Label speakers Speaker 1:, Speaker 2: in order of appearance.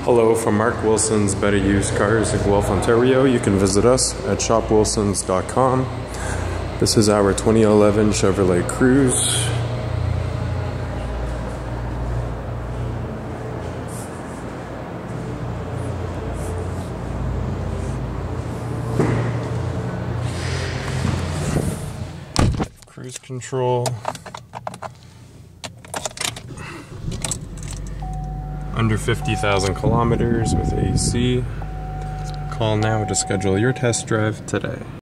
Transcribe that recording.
Speaker 1: Hello from Mark Wilson's Better Used Cars in Guelph, Ontario. You can visit us at shopwilsons.com. This is our 2011 Chevrolet Cruze. Cruise control. Under 50,000 kilometers with AC. Call now to schedule your test drive today.